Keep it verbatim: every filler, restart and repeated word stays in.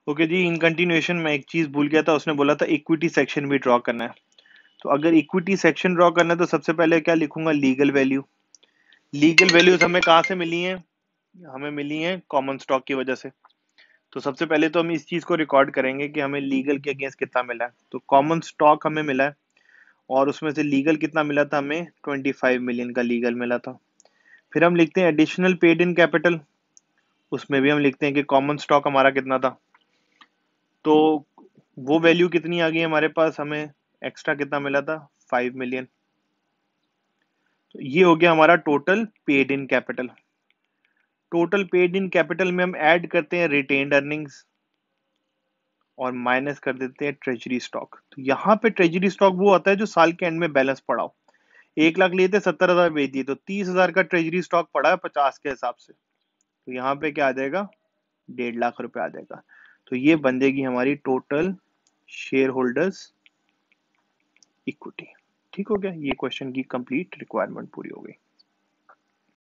Okay ji, in continuation में एक चीज भूल गया था, उसने बोला था इक्विटी सेक्शन भी ड्रॉ करना है। तो अगर इक्विटी सेक्शन ड्रॉ करना है तो सबसे पहले क्या लिखूंगा, लीगल वैल्यू। लीगल वैल्यूज हमें कहाँ से मिली हैं, हमें मिली हैं कॉमन स्टॉक की वजह से। तो सबसे पहले तो हम इस चीज को रिकॉर्ड करेंगे कि हमें लीगल के अगेंस्ट कितना मिला है। तो कॉमन स्टॉक हमें मिला है और उसमें से लीगल कितना मिला था, हमें पच्चीस मिलियन का लीगल मिला था। फिर हम लिखते हैं एडिशनल पेड इन कैपिटल, उसमें भी हम लिखते हैं कि कॉमन स्टॉक हमारा कितना था। तो वो वैल्यू कितनी आ गई हमारे पास, हमें एक्स्ट्रा कितना मिला था, फाइव मिलियन। तो ये हो गया हमारा total paid in capital. Total paid in capital में हम ऐड करते हैं रिटेन्ड अर्निंग्स और माइनस कर देते हैं ट्रेजरी स्टॉक। तो यहाँ पे ट्रेजरी स्टॉक वो आता है जो साल के एंड में बैलेंस पड़ा हो। एक लाख लिए थे, सत्तर हजार बेच दिए, तो तीस हजार का ट्रेजरी स्टॉक पड़ा है पचास के हिसाब से। तो यहाँ पे क्या आ जाएगा, डेढ़ लाख रुपए आ जाएगा। तो ये बन जाएगी हमारी टोटल शेयर होल्डर्स इक्विटी। ठीक हो गया, ये क्वेश्चन की कंप्लीट रिक्वायरमेंट पूरी हो गई।